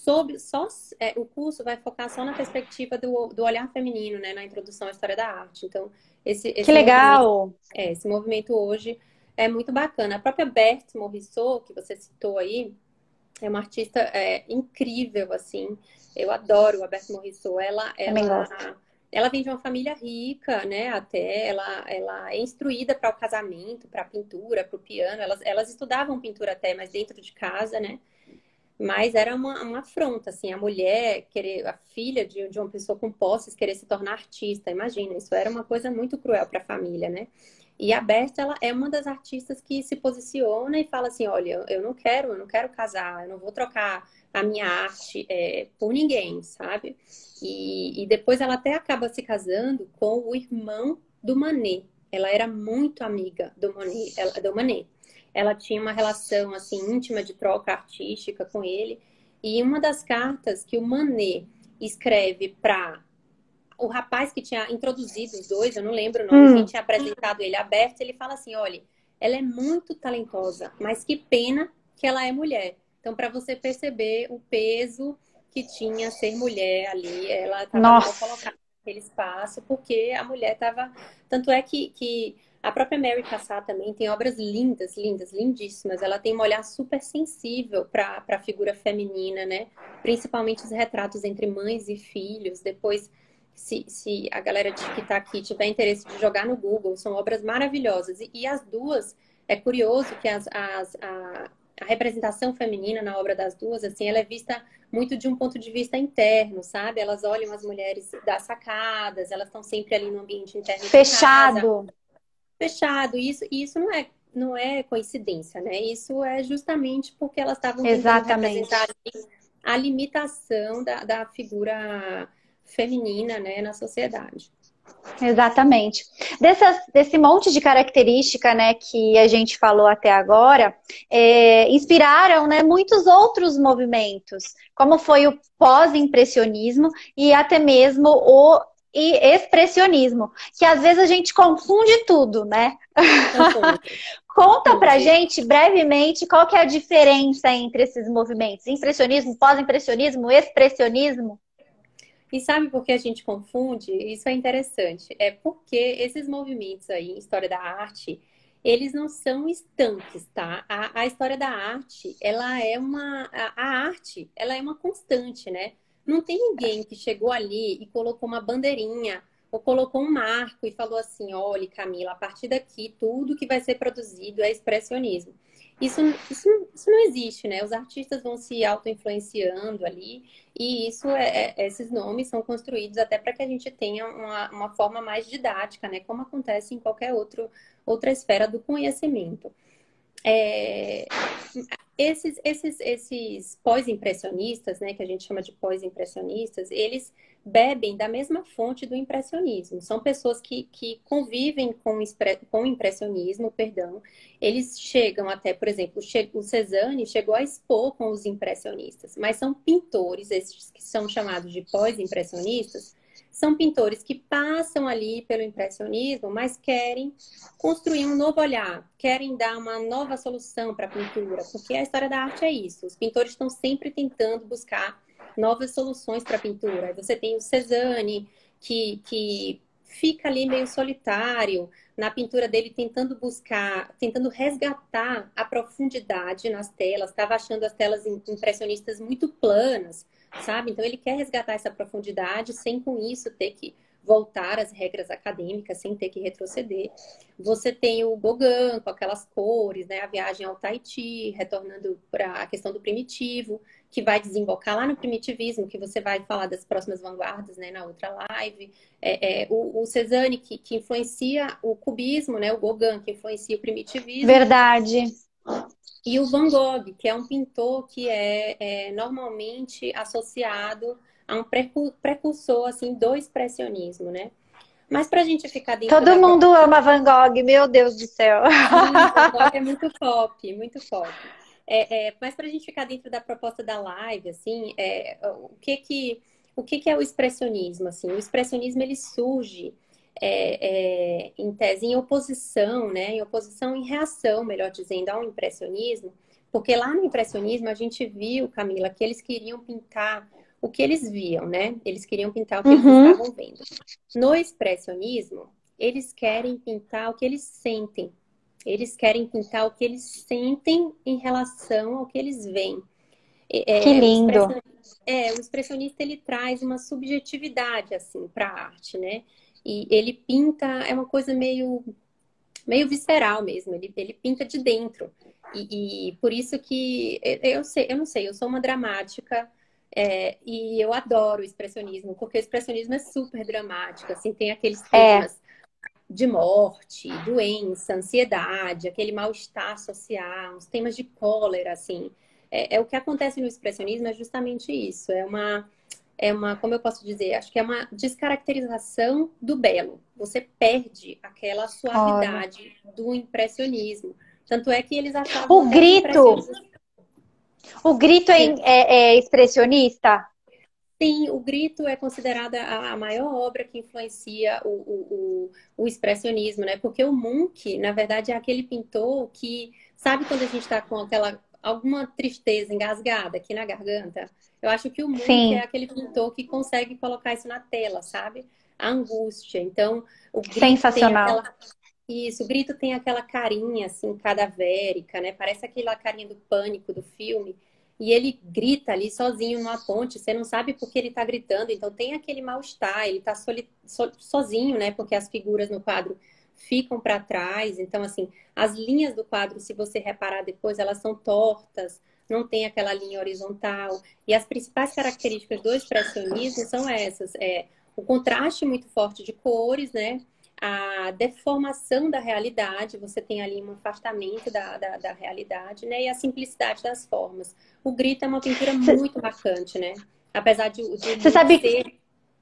O curso vai focar só na perspectiva do olhar feminino, né, na introdução à história da arte. Então, esse, Que esse movimento, legal. esse movimento hoje é muito bacana. A própria Berthe Morisot, que você citou aí, é uma artista incrível, assim. Eu adoro a Berthe Morisot. Também gosto. Ela vem de uma família rica, né? Até ela é instruída para o casamento, para a pintura, para o piano. Elas estudavam pintura até, mas dentro de casa, né? Mas era uma afronta, assim, a mulher querer, a filha de uma pessoa com posses querer se tornar artista, imagina, isso era uma coisa muito cruel para a família, né? E a Berta, ela é uma das artistas que se posiciona e fala assim, olha, eu não quero casar, eu não vou trocar a minha arte por ninguém, sabe? E depois ela até acaba se casando com o irmão do Manet. Ela era muito amiga do Manet. Ela tinha uma relação assim íntima de troca artística com ele. E uma das cartas que o Manet escreve para o rapaz que tinha introduzido os dois, eu não lembro o nome, quem tinha apresentado ele aberto, ele fala assim: olha, ela é muito talentosa, mas que pena que ela é mulher. Então, para você perceber o peso que tinha ser mulher ali, ela estava mal Nossa, colocada naquele espaço, porque a mulher estava. Tanto é que a própria Mary Cassatt também tem obras lindas, lindas, lindíssimas. Ela tem um olhar super sensível para a figura feminina, né? Principalmente os retratos entre mães e filhos. Depois, se a galera que está aqui tiver interesse de jogar no Google, são obras maravilhosas. E as duas, é curioso que a representação feminina na obra das duas, assim, ela é vista muito de um ponto de vista interno, sabe? Elas olham as mulheres das sacadas, elas estão sempre ali no ambiente interno de casa, fechado. fechado. E isso não é coincidência, né? Isso é justamente porque elas estavam tentando representar Exatamente. a limitação da figura feminina, né, na sociedade. Exatamente. Desse monte de característica, né, que a gente falou até agora, inspiraram, né, muitos outros movimentos, como foi o pós-impressionismo e até mesmo o expressionismo, que às vezes a gente confunde tudo, né? Confunde, Conta pra confunde. gente brevemente qual que é a diferença entre esses movimentos: impressionismo, pós-impressionismo, expressionismo. E sabe por que a gente confunde? Isso é interessante. É porque esses movimentos aí em história da arte, eles não são estanques, tá? A história da arte, ela é a arte, ela é uma constante, né? Não tem ninguém que chegou ali e colocou uma bandeirinha ou colocou um marco e falou assim: olha, Camila, a partir daqui, tudo que vai ser produzido é expressionismo. Isso não existe, né? Os artistas vão se auto-influenciando ali. E esses nomes são construídos até para que a gente tenha uma forma mais didática, né? Como acontece em qualquer outra esfera do conhecimento. É, esses pós-impressionistas, né, que a gente chama de pós-impressionistas, eles bebem da mesma fonte do impressionismo. São pessoas que convivem com o impressionismo, perdão. Eles chegam até, por exemplo, o Cézanne chegou a expor com os impressionistas, mas são pintores, esses que são chamados de pós-impressionistas, são pintores que passam ali pelo impressionismo, mas querem construir um novo olhar, querem dar uma nova solução para a pintura, porque a história da arte é isso. Os pintores estão sempre tentando buscar novas soluções para a pintura. Aí você tem o Cézanne, que fica ali meio solitário na pintura dele, tentando buscar, tentando resgatar a profundidade nas telas. Estava achando as telas impressionistas muito planas, sabe? Então ele quer resgatar essa profundidade sem com isso ter que voltar às regras acadêmicas, sem ter que retroceder. Você tem o Gauguin com aquelas cores, né? A viagem ao Tahiti, retornando para a questão do primitivo, que vai desembocar lá no primitivismo, que você vai falar das próximas vanguardas, né, na outra live. O Cézanne, que influencia o cubismo, né? O Gauguin, que influencia o primitivismo. Verdade. E o Van Gogh, que é um pintor que é normalmente associado a um precursor assim, do expressionismo, né? Mas para a gente ficar dentro Todo da mundo proposta. ama Van Gogh, meu Deus do céu. Sim, Van Gogh é muito pop, muito pop. Mas para a gente ficar dentro da proposta da live, assim, o que é o expressionismo? Assim, o expressionismo ele surge em tese em oposição, né? Em oposição, em reação, melhor dizendo, ao impressionismo, porque lá no impressionismo a gente viu, Camila, que eles queriam pintar o que eles viam, né? Eles queriam pintar o que eles Uhum. estavam vendo. No expressionismo, eles querem pintar o que eles sentem. Eles querem pintar o que eles sentem em relação ao que eles veem. Que O lindo. expressionista ele traz uma subjetividade assim para a arte, né? E ele pinta é uma coisa meio visceral mesmo, ele pinta de dentro. E por isso que eu não sei, eu sou uma dramática e eu adoro o expressionismo, porque o expressionismo é super dramático, assim, tem aqueles É, temas de morte, doença, ansiedade, aquele mal-estar social, os temas de cólera, assim. O que acontece no expressionismo é justamente isso, como eu posso dizer, acho que é uma descaracterização do belo. Você perde aquela olha. suavidade do impressionismo. Tanto é que eles achavam O até os grito, impressionistas. o grito Sim, é expressionista? sim, o Grito é considerada a maior obra que influencia o expressionismo, né? Porque o Munch, na verdade, é aquele pintor que, sabe quando a gente está com alguma tristeza engasgada aqui na garganta? Eu acho que o Munch é Sim, aquele pintor que consegue colocar isso na tela, sabe? A angústia. Então, o Grito tem sensacional. aquela isso, o Grito tem aquela carinha assim cadavérica, né? Parece aquela carinha do pânico do filme. E ele grita ali sozinho numa ponte, você não sabe por que ele está gritando, então tem aquele mal-estar, ele está sozinho, né? Porque as figuras no quadro ficam para trás, então assim, as linhas do quadro, se você reparar depois, elas são tortas, não tem aquela linha horizontal. E as principais características do expressionismo são essas, o contraste muito forte de cores, né? A deformação da realidade, você tem ali um afastamento da realidade, né? E a simplicidade das formas. O Grito é uma pintura muito marcante, né? Apesar de o Você Munch sabe, ser...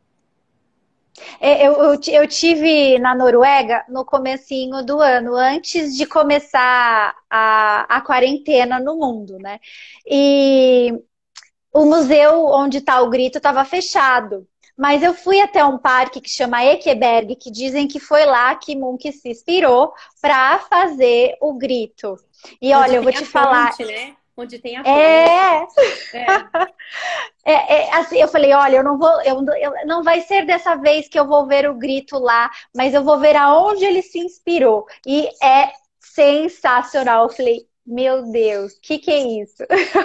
eu tive na Noruega no comecinho do ano, antes de começar a quarentena no mundo, né? E o museu onde está o grito estava fechado. Mas eu fui até um parque que chama Ekeberg, que dizem que foi lá que Munch se inspirou para fazer o grito. E olha, Onde eu vou tem a te falar, ponte, né? Onde tem a ponte. é, É, assim, eu falei, olha, eu não vou, não vai ser dessa vez que eu vou ver o grito lá, mas eu vou ver aonde ele se inspirou. E é sensacional. Eu falei, meu Deus, o que é isso?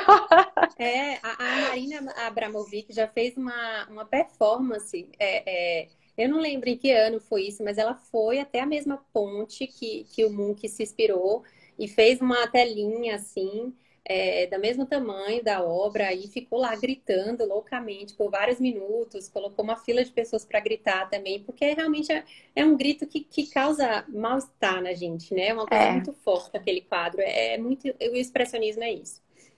a Marina Abramovic já fez uma performance. Eu não lembro em que ano foi isso, mas ela foi até a mesma ponte que o Munch se inspirou e fez uma telinha assim, do mesmo tamanho da obra, e ficou lá gritando loucamente por vários minutos, colocou uma fila de pessoas para gritar também, porque realmente é um grito que causa mal-estar na gente, né? É uma coisa É. muito forte aquele quadro. Muito, o expressionismo é isso.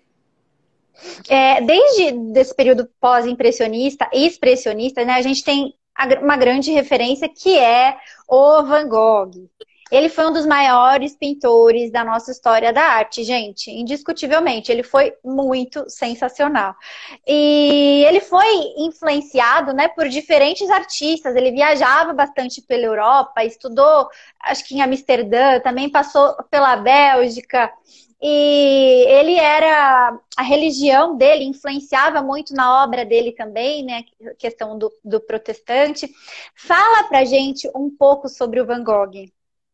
Desde desse período pós-impressionista e expressionista, né, a gente tem uma grande referência que é o Van Gogh. Ele foi um dos maiores pintores da nossa história da arte, gente, indiscutivelmente. Ele foi muito sensacional. E ele foi influenciado, né, por diferentes artistas. Ele viajava bastante pela Europa, estudou, acho que em Amsterdã, também passou pela Bélgica. E ele era, a religião dele influenciava muito na obra dele também, né? A questão do protestante. Fala pra gente um pouco sobre o Van Gogh.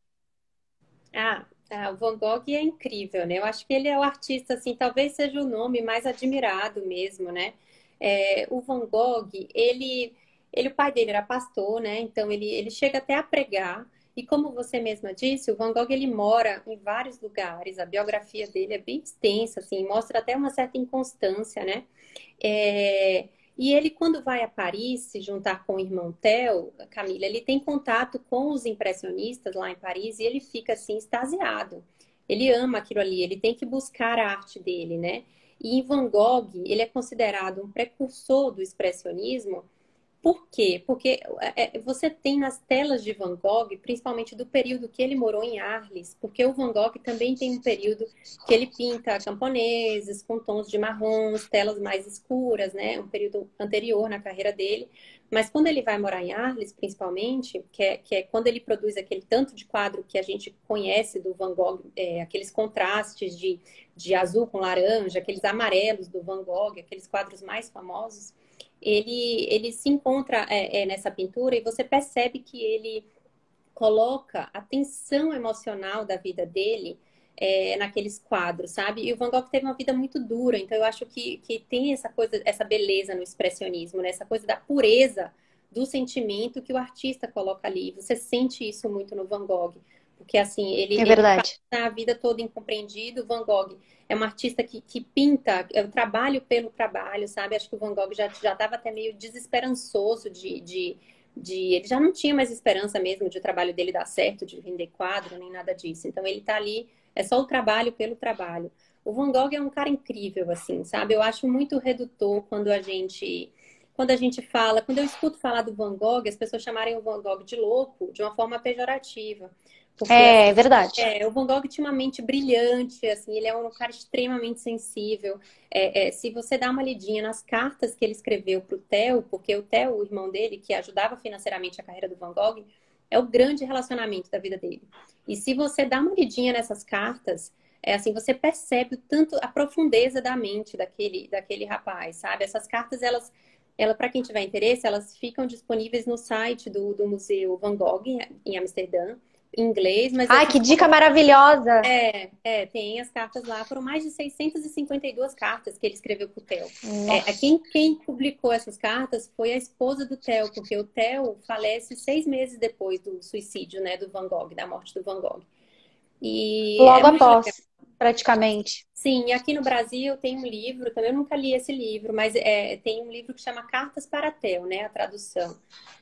O Van Gogh é incrível, né? Eu acho que ele é o artista, assim, talvez seja o nome mais admirado mesmo, né? O Van Gogh, o pai dele era pastor, né? Então ele chega até a pregar. E como você mesma disse, o Van Gogh ele mora em vários lugares. A biografia dele é bem extensa, assim, mostra até uma certa inconstância, né? É, E ele, quando vai a Paris se juntar com o irmão Theo, Camila, ele tem contato com os impressionistas lá em Paris e ele fica assim extasiado. Ele ama aquilo ali, ele tem que buscar a arte dele, né? E em Van Gogh, ele é considerado um precursor do expressionismo. Por quê? Porque você tem nas telas de Van Gogh, principalmente do período que ele morou em Arles, porque o Van Gogh também tem um período que ele pinta camponeses com tons de marrons, telas mais escuras, né? Um período anterior na carreira dele. Mas quando ele vai morar em Arles, principalmente, que é quando ele produz aquele tanto de quadro que a gente conhece do Van Gogh, aqueles contrastes de azul com laranja, aqueles amarelos do Van Gogh, aqueles quadros mais famosos, ele se encontra nessa pintura e você percebe que ele coloca a tensão emocional da vida dele naqueles quadros, sabe? E o Van Gogh teve uma vida muito dura, então eu acho que tem essa coisa, essa beleza no expressionismo, né? Essa coisa da pureza do sentimento que o artista coloca ali. Você sente isso muito no Van Gogh, Porque, assim, É ele verdade. passa a vida toda incompreendido. Van Gogh é um artista que pinta, é o trabalho pelo trabalho, sabe? Acho que o Van Gogh já estava até meio desesperançoso ele já não tinha mais esperança mesmo de o trabalho dele dar certo, de vender quadro, nem nada disso. Então, ele tá ali, é só o trabalho pelo trabalho. O Van Gogh é um cara incrível, assim, sabe? Eu acho muito redutor quando eu escuto falar do Van Gogh, as pessoas chamarem o Van Gogh de louco de uma forma pejorativa. Porque, É, é assim, verdade. o Van Gogh tinha uma mente brilhante, assim, ele é um cara extremamente sensível. Se você dá uma lidinha nas cartas que ele escreveu para o Theo, porque o Theo, o irmão dele, que ajudava financeiramente a carreira do Van Gogh, é o grande relacionamento da vida dele. E se você dá uma lidinha nessas cartas, assim, você percebe o tanto, a profundeza da mente daquele rapaz, sabe? Essas cartas, para quem tiver interesse, elas ficam disponíveis no site do Museu Van Gogh, em Amsterdã, em inglês, mas Ai, essas que dica maravilhosa! tem as cartas lá. Foram mais de 652 cartas que ele escreveu para o Theo. Nossa. Quem publicou essas cartas foi a esposa do Theo, porque o Theo falece 6 meses depois do suicídio, né, do Van Gogh, da morte do Van Gogh. E é Logo muito legal. após, praticamente. Sim, aqui no Brasil tem um livro, também eu nunca li esse livro, mas tem um livro que chama Cartas para Theo, né, a tradução.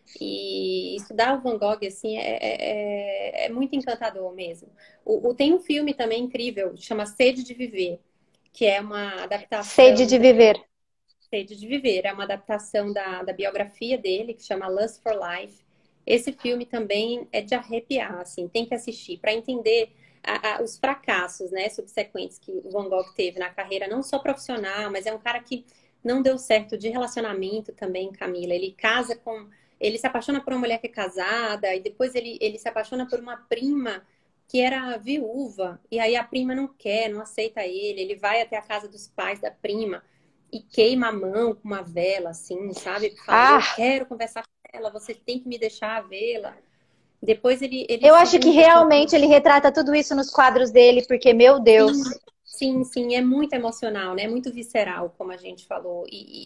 E estudar o Van Gogh, assim, é muito encantador mesmo. Tem um filme também incrível, chama Sede de Viver, que é uma Sede adaptação de viver. Sede de Viver, é uma adaptação da biografia dele, que chama Lust for Life. Esse filme também é de arrepiar, assim, tem que assistir para entender os fracassos, né, subsequentes que o Van Gogh teve na carreira, não só profissional, mas é um cara que não deu certo de relacionamento também, Camila. Ele se apaixona por uma mulher que é casada, e depois ele se apaixona por uma prima que era viúva, e aí a prima não quer, não aceita ele vai até a casa dos pais da prima e queima a mão com uma vela, assim, sabe? Falando, eu Ah, quero conversar com ela, você tem que me deixar vê-la. Depois ele eu se acho que junta com. realmente ele retrata tudo isso nos quadros dele, porque, meu Deus. Sim, sim, sim, é muito emocional, né? É muito visceral, como a gente falou.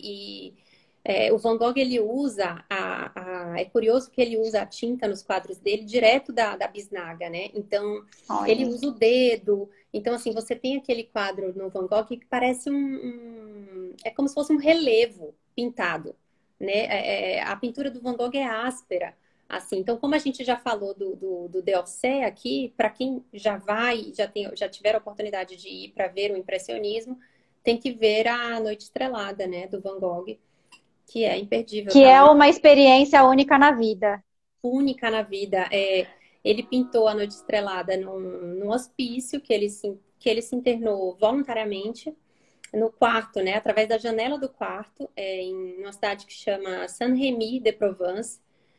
O Van Gogh, ele usa é curioso que ele usa a tinta nos quadros dele direto da bisnaga, né? Então, ele Olha. usa o dedo. Então, assim, você tem aquele quadro no Van Gogh que parece é como se fosse um relevo pintado, né? A pintura do Van Gogh é áspera. Assim, então, como a gente já falou do Deossé aqui, para quem já vai, já tiver a oportunidade de ir para ver o impressionismo, tem que ver a Noite Estrelada, né, do Van Gogh, que é imperdível, Que tá é lá, uma experiência única na vida. única na vida. Ele pintou a Noite Estrelada num hospício que ele se internou voluntariamente no quarto, né, através da janela do quarto, em uma cidade que chama Saint-Rémy-de-Provence.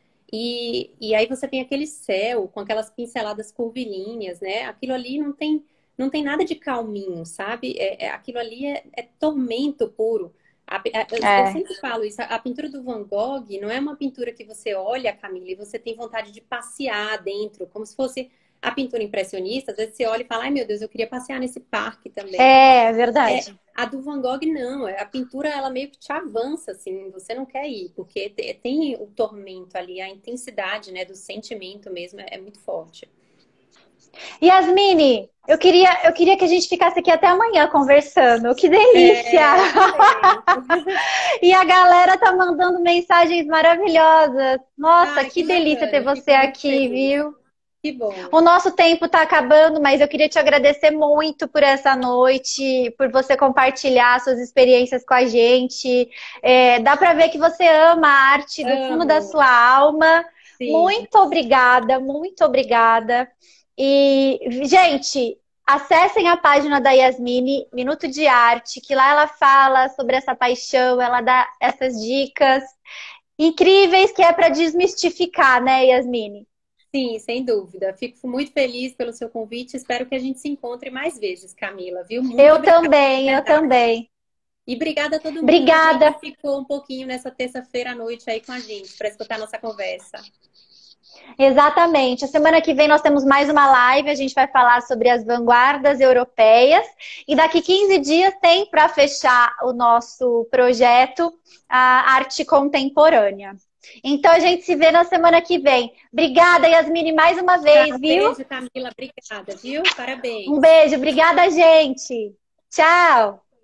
E aí você tem aquele céu com aquelas pinceladas curvilíneas, né? Aquilo ali não tem nada de calminho, sabe? Aquilo ali é tormento puro. Eu É. sempre falo isso, a pintura do Van Gogh não é uma pintura que você olha, Camila, e você tem vontade de passear dentro, como se fosse a pintura impressionista. Às vezes você olha e fala, ai meu Deus, eu queria passear nesse parque também. É, É, verdade. a do Van Gogh não, a pintura ela meio que te avança assim, você não quer ir, porque tem o tormento ali, a intensidade, né, do sentimento mesmo é muito forte. Yasmine, eu queria que a gente ficasse aqui até amanhã conversando. Que delícia! Eu também. E a galera tá mandando mensagens maravilhosas. Nossa, Ai, que que delícia ter bacana, você fico muito aqui, feliz. viu? Que bom. O nosso tempo está acabando, mas eu queria te agradecer muito por essa noite, por você compartilhar suas experiências com a gente. Dá para ver que você ama a arte do fundo da Amo. sua alma. Sim, Muito obrigada, muito obrigada. E, gente, acessem a página da Yasmine, Minuto de Arte, que lá ela fala sobre essa paixão, ela dá essas dicas incríveis que é para desmistificar, né, Yasmine? sim, sem dúvida. Fico muito feliz pelo seu convite. Espero que a gente se encontre mais vezes, Camila, viu? Muito Eu obrigada, também, de eu verdade. também. E obrigada a todo mundo, viu, que Obrigada. ficou um pouquinho nessa terça-feira à noite aí com a gente, para escutar nossa conversa. Exatamente. A semana que vem nós temos mais uma live, a gente vai falar sobre as vanguardas europeias. E daqui 15 dias tem para fechar o nosso projeto a arte contemporânea. Então a gente se vê na semana que vem. Obrigada, Yasmine, mais uma vez, viu? Beijo, Camila. Obrigada, viu? Parabéns. Um beijo. Obrigada, gente. Tchau.